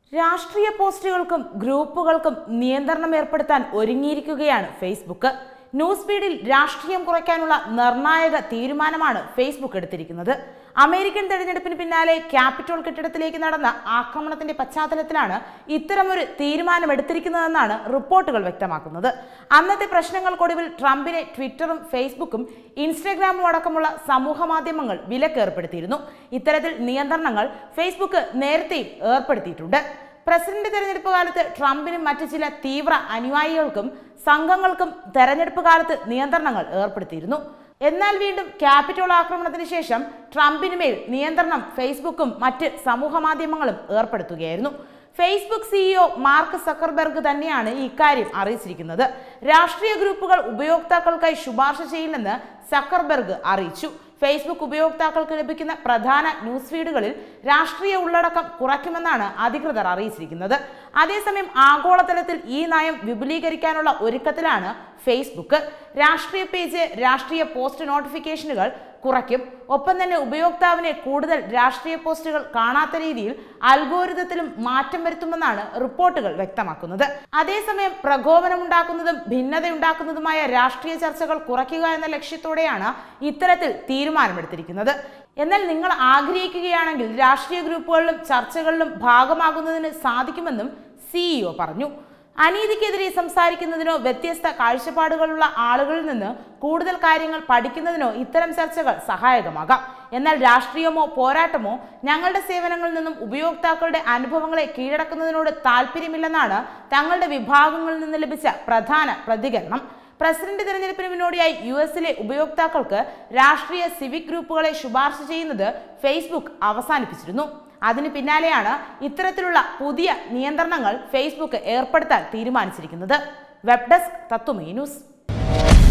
രാഷ്ട്രീയ പോസ്റ്റുകൾക്കും ഗ്രൂപ്പുകൾക്കും നിയന്ത്രണം ഏർപ്പെടുത്താൻ ഒരുങ്ങിയിരിക്കുകയാണ് ഫേസ്ബുക്ക്. ന്യൂസ് ഫീഡിൽ രാഷ്ട്രീയം കുറയ്ക്കാനുള്ള നിർണായക തീരുമാനമാണ് ഫേസ്ബുക്ക് എടുത്തിരിക്കുന്നത്. അമേരിക്കൻ തെരഞ്ഞെടുപ്പിന് പിന്നാലെ ക്യാപിറ്റോൾ കെട്ടിടത്തിലേക്ക് നടന്ന ആക്രമണത്തിന്റെ പശ്ചാത്തലത്തിലാണ് ഇത്തരമൊരു തീരുമാനമെടുത്തിരിക്കുന്നതെന്നാണ് റിപ്പോർട്ടുകൾ വ്യക്തമാക്കുന്നത്. അന്നത്തെ പ്രശ്നങ്ങൾക്കൊടുവിൽ ട്രംപിനെ ട്വിറ്ററും ഫേസ്ബുക്കും ഇൻസ്റ്റഗ്രാമും അടക്കമുള്ള സമൂഹ മാധ്യമങ്ങൾ വിലക്കേർപ്പെടുത്തിയിരുന്നു. ഇത്തരത്തിൽ നിയന്ത്രണങ്ങൾ ഫേസ്ബുക്ക് നേരത്തെയും ഏർപ്പെടുത്തിയിട്ടുണ്ട്. പ്രസിഡന്റ് തെരഞ്ഞെടുപ്പ് കാലത്ത് ട്രംപിനും മറ്റു ചില തീവ്ര അനുയായികൾക്കും സംഘങ്ങൾക്കും തെരഞ്ഞെടുപ്പ് കാലത്ത് നിയന്ത്രണങ്ങൾ ഏർപ്പെടുത്തിയിരുന്നു. എന്നാൽ വീണ്ടും ക്യാപിറ്റോൾ ആക്രമണത്തിന് ശേഷം ട്രംപിനുമേൽ നിയന്ത്രണം ഫേസ്ബുക്കും മറ്റ് സമൂഹ മാധ്യമങ്ങളും ഏർപ്പെടുത്തുകയായിരുന്നു. ഫേസ്ബുക്ക് സിഇഒ മാർക്ക് സക്കർബർഗ് തന്നെയാണ് ഇക്കാര്യം അറിയിച്ചിരിക്കുന്നത്. രാഷ്ട്രീയ ഗ്രൂപ്പുകൾ ഉപയോക്താക്കൾക്കായി ശുപാർശ ചെയ്യില്ലെന്ന് സക്കർബർഗ് അറിയിച്ചു. ഫേസ്ബുക്ക് ഉപയോക്താക്കൾക്ക് ലഭിക്കുന്ന പ്രധാന ന്യൂസ് ഫീഡുകളിൽ രാഷ്ട്രീയ ഉള്ളടക്കം കുറയ്ക്കുമെന്നാണ് അധികൃതർ അറിയിച്ചിരിക്കുന്നത്. അതേസമയം ആഗോളതലത്തിൽ ഈ നയം വിപുലീകരിക്കാനുള്ള ഒരുക്കത്തിലാണ് ഫേസ്ബുക്ക്. രാഷ്ട്രീയ പേജ്, രാഷ്ട്രീയ പോസ്റ്റ് നോട്ടിഫിക്കേഷനുകൾ കുറയ്ക്കും. ഒപ്പം തന്നെ ഉപയോക്താവിനെ കൂടുതൽ രാഷ്ട്രീയ പോസ്റ്റുകൾ കാണാത്ത രീതിയിൽ അൽഗോരിതത്തിലും മാറ്റം വരുത്തുമെന്നാണ് റിപ്പോർട്ടുകൾ വ്യക്തമാക്കുന്നത്. അതേസമയം പ്രകോപനമുണ്ടാക്കുന്നതും ഭിന്നതയുണ്ടാക്കുന്നതുമായ രാഷ്ട്രീയ ചർച്ചകൾ കുറയ്ക്കുക എന്ന ലക്ഷ്യത്തോടെയാണ് ഇത്തരത്തിൽ തീരുമാനമെടുത്തിരിക്കുന്നത്. എന്നാൽ നിങ്ങൾ ആഗ്രഹിക്കുകയാണെങ്കിൽ രാഷ്ട്രീയ ഗ്രൂപ്പുകളിലും ചർച്ചകളിലും ഭാഗമാകുന്നതിന് സാധിക്കുമെന്നും സിഇഒ പറഞ്ഞു. അനീതിക്കെതിരെ സംസാരിക്കുന്നതിനോ വ്യത്യസ്ത കാഴ്ചപ്പാടുകളുള്ള ആളുകളിൽ നിന്ന് കൂടുതൽ കാര്യങ്ങൾ പഠിക്കുന്നതിനോ ഇത്തരം ചർച്ചകൾ സഹായകമാകാം. എന്നാൽ രാഷ്ട്രീയമോ പോരാട്ടമോ ഞങ്ങളുടെ സേവനങ്ങളിൽ നിന്നും ഉപയോക്താക്കളുടെ അനുഭവങ്ങളെ കീഴടക്കുന്നതിനോട് താല്പര്യമില്ലെന്നാണ് തങ്ങളുടെ വിഭാഗങ്ങളിൽ നിന്ന് ലഭിച്ച പ്രധാന പ്രതികരണം. പ്രസിഡന്റ് തിരഞ്ഞെടുപ്പിന് മുന്നോടിയായി യുഎസിലെ ഉപയോക്താക്കൾക്ക് രാഷ്ട്രീയ സിവിക് ഗ്രൂപ്പുകളെ ശുപാർശ ചെയ്യുന്നത് ഫേസ്ബുക്ക് അവസാനിപ്പിച്ചിരുന്നു. അതിന് പിന്നാലെയാണ് ഇത്തരത്തിലുള്ള പുതിയ നിയന്ത്രണങ്ങൾ ഫേസ്ബുക്ക് ഏർപ്പെടുത്താൻ തീരുമാനിച്ചിരിക്കുന്നത്. Web desk Tatwamayi news.